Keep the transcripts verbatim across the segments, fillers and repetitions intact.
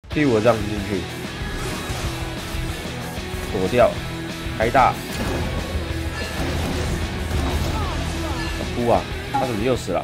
第五个这样子进去，躲掉，开大，哭啊！他怎么又死了？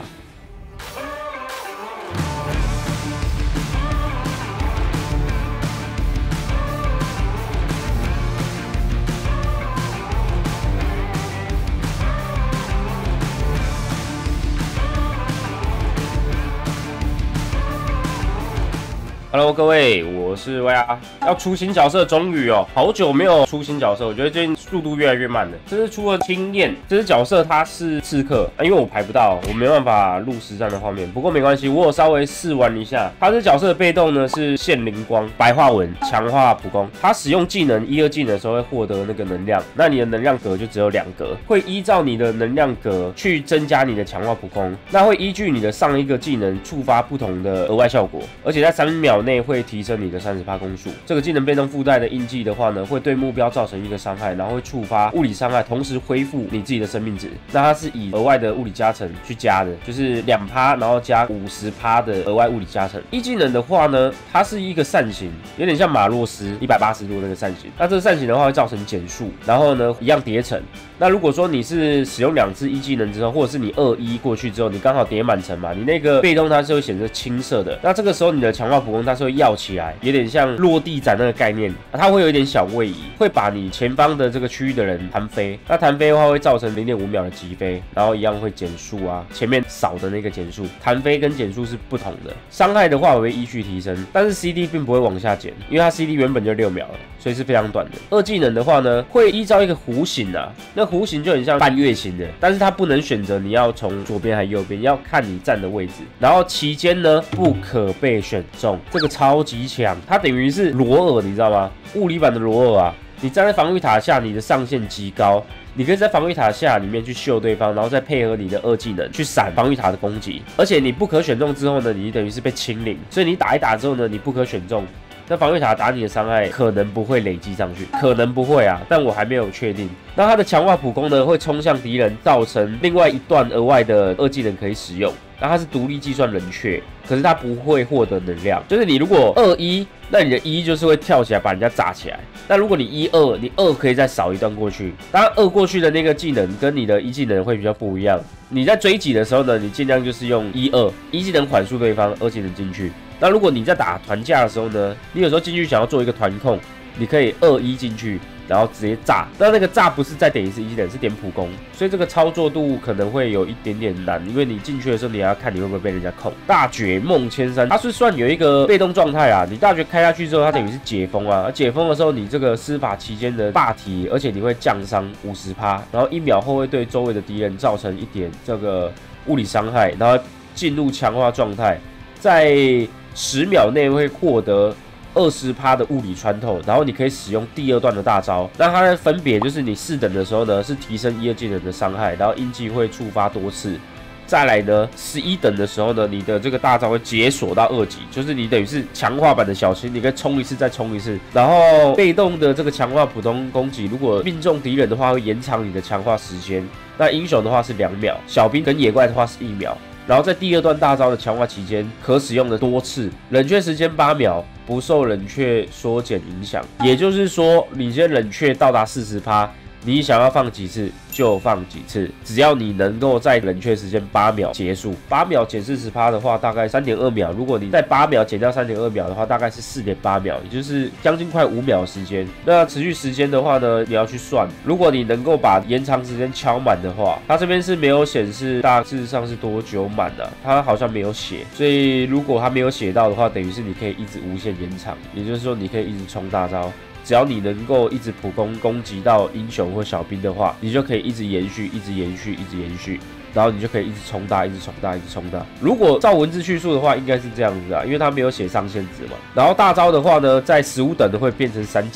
Hello， 各位，我是 Y R， 要出新角色，终于哦，好久没有出新角色，我觉得最近速度越来越慢了。这是出了经验，这只角色它是刺客，啊、因为我排不到，我没办法录实战的画面。不过没关系，我有稍微试玩一下。它这角色的被动呢是现灵光、白话文、强化普攻。它使用技能一二技能的时候会获得那个能量，那你的能量格就只有两格，会依照你的能量格去增加你的强化普攻。那会依据你的上一个技能触发不同的额外效果，而且在三秒内会提升你的 百分之三十 攻速。这个技能被动附带的印记的话呢，会对目标造成一个伤害，然后会触发物理伤害，同时恢复你自己的生命值。那它是以额外的物理加成去加的，就是两趴，然后加 百分之五十 的额外物理加成。一技能的话呢，它是一个扇形，有点像马洛斯一百八十度那个扇形。那这个扇形的话会造成减速，然后呢一样叠层。那如果说你是使用两次一技能之后，或者是你二一过去之后，你刚好叠满层嘛，你那个被动它是会显示青色的。那这个时候你的强化普攻它是会跃起来，有点像落地斩那个概念，啊、它会有一点小位移，会把你前方的这个区域的人弹飞。那弹飞的话会造成 零点五秒的击飞，然后一样会减速啊，前面少的那个减速，弹飞跟减速是不同的。伤害的话我会依序提升，但是 C D 并不会往下减，因为它 C D 原本就六秒了，所以是非常短的。二技能的话呢，会依照一个弧形啊，那弧形就很像半月形的，但是它不能选择你要从左边还右边，要看你站的位置。然后期间呢，不可被选中，这个超级强，它等于是罗尔，你知道吗？物理版的罗尔啊，你站在防御塔下，你的上限极高。你可以在防御塔下里面去秀对方，然后再配合你的二技能去闪防御塔的攻击。而且你不可选中之后呢，你等于是被清零，所以你打一打之后呢，你不可选中。那防御塔打你的伤害可能不会累积上去，可能不会啊，但我还没有确定。那它的强化普攻呢，会冲向敌人，造成另外一段额外的二技能可以使用。那它是独立计算冷却，可是它不会获得能量。就是你如果二一，那你的一就是会跳起来把人家砸起来。那如果你一二，你二可以再少一段过去。当然二过去的那个技能跟你的一技能会比较不一样。你在追击的时候呢，你尽量就是用一二，一技能缓速对方，二技能进去。那如果你在打团架的时候呢，你有时候进去想要做一个团控，你可以二一进去，然后直接炸。那那个炸不是再点一次一技能，是点普攻，所以这个操作度可能会有一点点难，因为你进去的时候你要看你会不会被人家控。大绝梦千山，它是算有一个被动状态啊，你大绝开下去之后，它等于是解封啊，解封的时候你这个施法期间的霸体，而且你会降伤 百分之五十， 然后一秒后会对周围的敌人造成一点这个物理伤害，然后进入强化状态，在十秒内会获得 百分之二十 的物理穿透，然后你可以使用第二段的大招。那它的分别就是你四等的时候呢，是提升一二技能的伤害，然后印记会触发多次。再来呢，十一等的时候呢，你的这个大招会解锁到二级，就是你等于是强化版的小青，你可以冲一次再冲一次。然后被动的这个强化普通攻击，如果命中敌人的话，会延长你的强化时间。那英雄的话是两秒，小兵跟野怪的话是一秒。然后在第二段大招的强化期间，可使用的多次，冷却时间八秒，不受冷却缩减影响。也就是说，你先冷却到达 百分之四十， 你想要放几次就放几次，只要你能够在冷却时间八秒结束，八秒减 百分之四十 的话，大概 三点二秒。如果你在八秒减掉 三点二秒的话，大概是 四点八秒，也就是将近快五秒的时间。那持续时间的话呢，你要去算，如果你能够把延长时间敲满的话，它这边是没有显示大致上是多久满的、啊，它好像没有写，所以如果它没有写到的话，等于是你可以一直无限延长，也就是说你可以一直冲大招。只要你能够一直普攻攻击到英雄或小兵的话，你就可以一直延续，一直延续，一直延续，然后你就可以一直冲大，一直冲大，一直冲大。如果照文字叙述的话，应该是这样子啊，因为它没有写上限值嘛。然后大招的话呢，在十五等的会变成三级，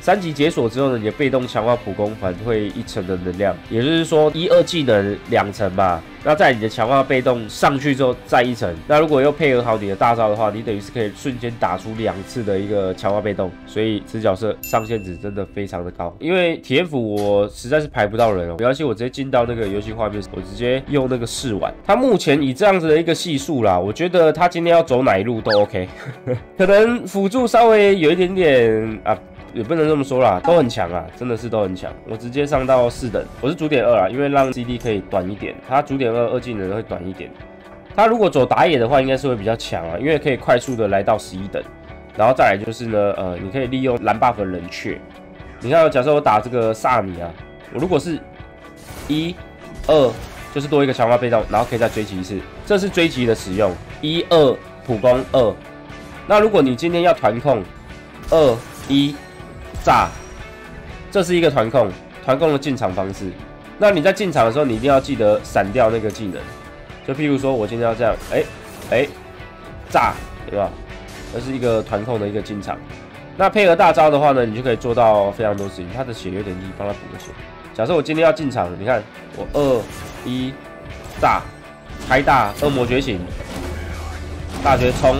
三级解锁之后呢，你的被动强化普攻反会一成的能量，也就是说一二技能两成嘛。那在你的强化被动上去之后再一层，那如果又配合好你的大招的话，你等于是可以瞬间打出两次的一个强化被动，所以此角色上限值真的非常的高。因为体验服我实在是排不到人哦，没关系，我直接进到那个游戏画面，我直接用那个试玩。他目前以这样子的一个系数啦，我觉得他今天要走哪一路都 OK， 可能辅助稍微有一点点啊。也不能这么说啦，都很强啊，真的是都很强。我直接上到四等，我是主点二啊，因为让 C D 可以短一点，他主点二二技能会短一点。他如果走打野的话，应该是会比较强啊，因为可以快速的来到十一等。然后再来就是呢，呃，你可以利用蓝 buff 的冷却。你看，假设我打这个萨尼啊，我如果是一、二，就是多一个强化被动，然后可以再追击一次，这是追击的使用。一、二普攻二。那如果你今天要团控二、一。炸，这是一个团控，团控的进场方式。那你在进场的时候，你一定要记得闪掉那个技能。就譬如说，我今天要这样，哎、欸、哎、欸，炸，对吧？这是一个团控的一个进场。那配合大招的话呢，你就可以做到非常多事情。他的血有点低，帮他补个血。假设我今天要进场，你看我二一炸，开大恶魔觉醒，大绝冲，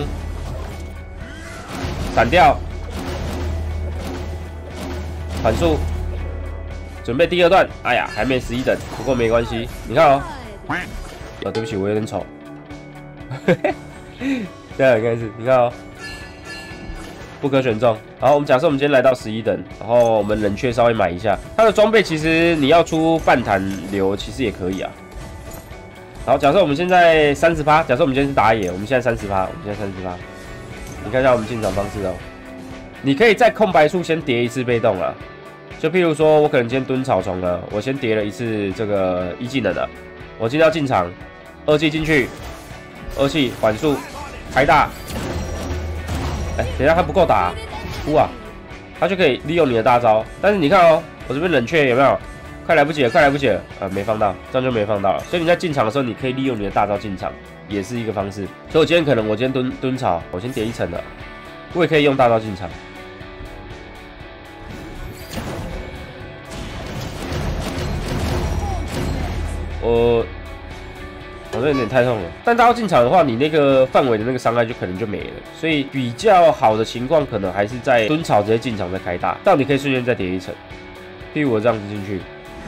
闪掉。反速，准备第二段。哎呀，还没十一等，不过没关系。你看哦，啊，对不起，我有点丑。这样应该是，你看哦，不可选中。好，我们假设我们今天来到十一等，然后我们冷却稍微买一下。它的装备其实你要出半弹流，其实也可以啊。好，假设我们现在三十趴，假设我们今天是打野，我们现在三十趴，我们现在三十趴。你看一下我们进场方式哦，你可以在空白处先叠一次被动啊。就譬如说，我可能今天蹲草丛了，我先叠了一次这个一技能了，我今天要进场，二技进去，二技缓速，开大，哎、欸，等一下他不够打、啊，哭啊，他就可以利用你的大招，但是你看哦，我这边冷却有没有？快来不及了，快来不及了，呃，没放到，这样就没放到了。所以你在进场的时候，你可以利用你的大招进场，也是一个方式。所以我今天可能我今天蹲蹲草，我先叠一层了，我也可以用大招进场。我好像有点太痛了，但大招进场的话，你那个范围的那个伤害就可能就没了，所以比较好的情况可能还是在蹲草直接进场再开大，这样你可以瞬间再叠一层。譬如我这样子进去，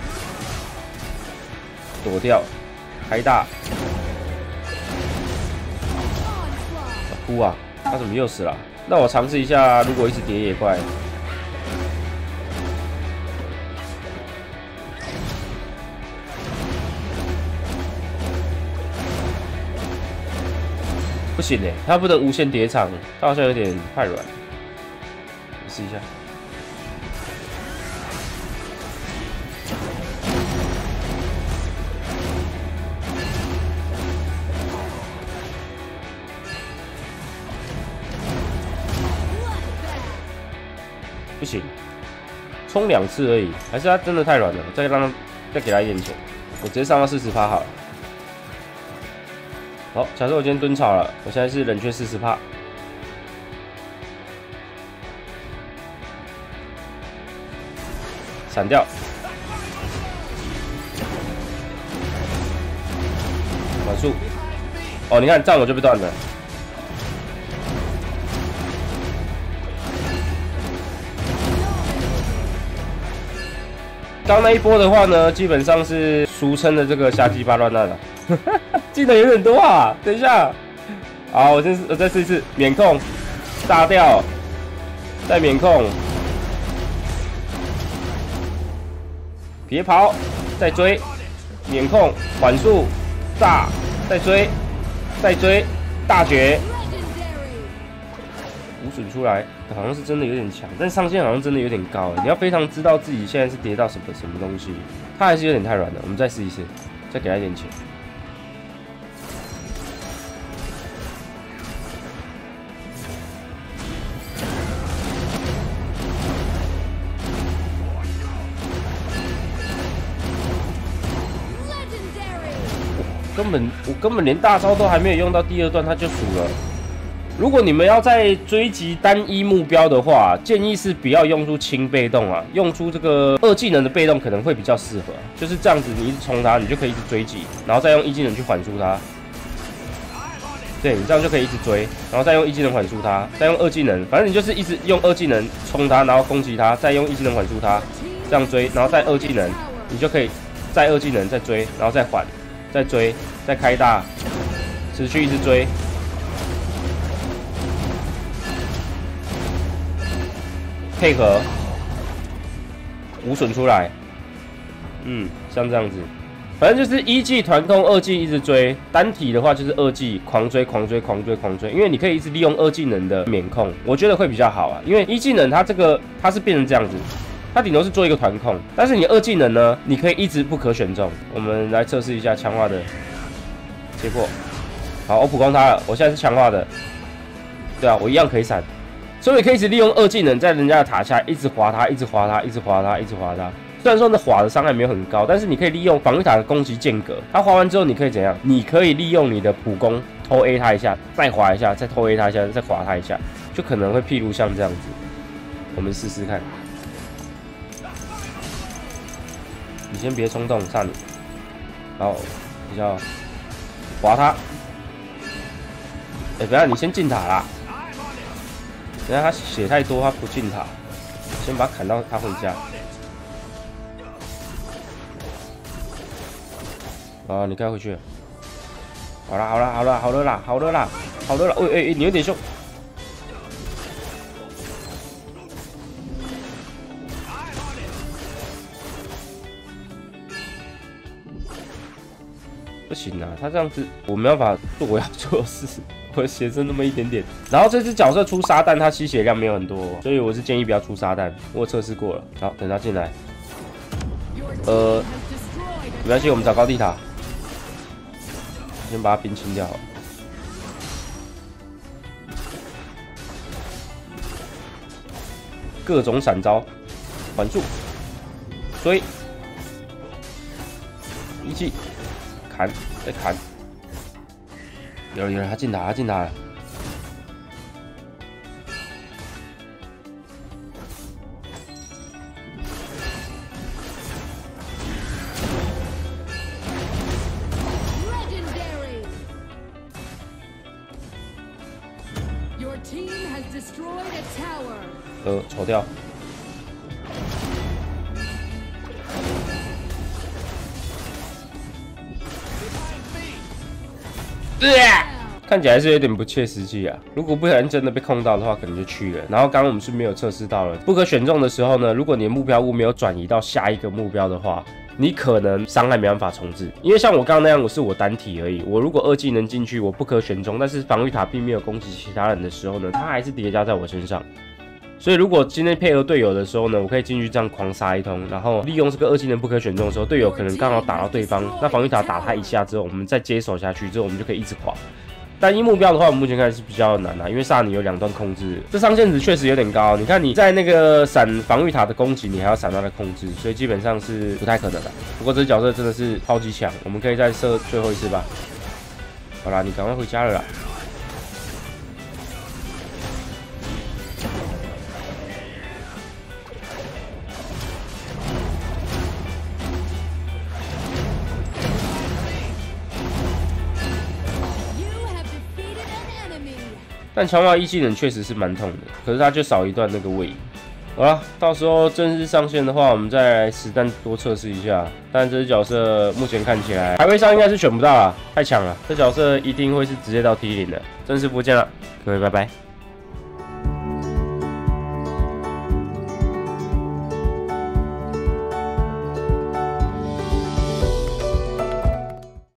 躲掉，开大，哭啊！他怎么又死了？那我尝试一下，如果一直叠野怪。不行哎，他不能无限叠场，他好像有点太软。我试一下。不行，冲两次而已，还是他真的太软了。再让他再给他一点钱，我直接上到四十趴好了。好，假设我今天蹲草了，我现在是冷却四十趴，闪掉，缓速。哦，你看这样我就被断了。刚那一波的话呢，基本上是俗称的这个瞎鸡巴乱烂了。技能有点多啊！等一下，好，我先我再试一次，免控，炸掉，再免控，别跑，再追，免控，缓速，炸，再追，再追，大绝，无损出来，好像是真的有点强，但上限好像真的有点高。你要非常知道自己现在是跌到什么什么东西，它还是有点太软了。我们再试一次，再给他一点钱。根本我根本连大招都还没有用到第二段，他就输了。 如果你们要在追击单一目标的话，建议是不要用出轻被动啊，用出这个二技能的被动可能会比较适合。就是这样子，你一直冲他，你就可以一直追击，然后再用一技能去缓速他。对你这样就可以一直追，然后再用一技能缓速他，再用二技能，反正你就是一直用二技能冲他，然后攻击他，再用一技能缓速他，这样追，然后再二技能，你就可以再二技能再追，然后再缓，再追，再开大，持续一直追。配合无损出来，嗯，像这样子。反正就是一技团控，二技一直追。单体的话就是二技狂追、狂追、狂追、狂追，因为你可以一直利用二技能的免控，我觉得会比较好啊。因为一技能它这个它是变成这样子，它顶多是做一个团控，但是你二技能呢，你可以一直不可选中。我们来测试一下强化的结果。好，我普攻它了，我现在是强化的，对啊，我一样可以闪，所以可以一直利用二技能在人家的塔下一直滑它，一直滑它，一直滑它，一直滑它。虽然说那滑的伤害没有很高，但是你可以利用防御塔的攻击间隔。它滑完之后，你可以怎样？你可以利用你的普攻偷 A 它一下，再滑一下，再偷 A 它一下，再滑它一下，就可能会譬如像这样子。我们试试看。你先别冲动，杀你，然后比较滑它。哎、欸，不要，你先进塔啦。等下他血太多，他不进塔，先把他砍到他回家。啊，你该回去了。好啦，好啦，好啦，好了啦，好了啦，好了啦。喂、欸、哎、欸，你有点凶。不行啊，他这样子我没办法做我要做的事，我的血剩那么一点点。然后这只角色出沙弹，它吸血量没有很多，所以我是建议不要出沙弹。我测试过了，好，等他进来。呃，没关系，我们找高地塔。先把它冰清掉好了。各种闪招，缓速，追，一记，砍，再砍。有了有了，他进塔，他进塔了。呃，抽掉。看起来是有点不切实际啊！如果不小心真的被控到的话，可能就去了。然后刚刚我们是没有测试到了，不可选中的时候呢，如果你的目标物没有转移到下一个目标的话，你可能伤害没办法重置。因为像我刚刚那样，我是我单体而已。我如果二技能进去，我不可选中，但是防御塔并没有攻击其他人的时候呢，它还是叠加在我身上。所以如果今天配合队友的时候呢，我可以进去这样狂杀一通，然后利用这个二技能不可选中的时候，队友可能刚好打到对方，那防御塔打他一下之后，我们再接手下去之后，我们就可以一直垮。单一目标的话，我们目前看是比较难啊，因为萨尼有两段控制，这上限值确实有点高。你看你在那个闪防御塔的攻击，你还要闪他的控制，所以基本上是不太可能的。不过这角色真的是超级强，我们可以再射最后一次吧。好啦，你赶快回家了啦。但强化一技能确实是蛮痛的，可是它就少一段那个位移。好了，到时候正式上线的话，我们再来实战多测试一下。但这只角色目前看起来排位上应该是选不到啊，太强了，这角色一定会是直接到 T 零的。正式不见了，各位拜拜。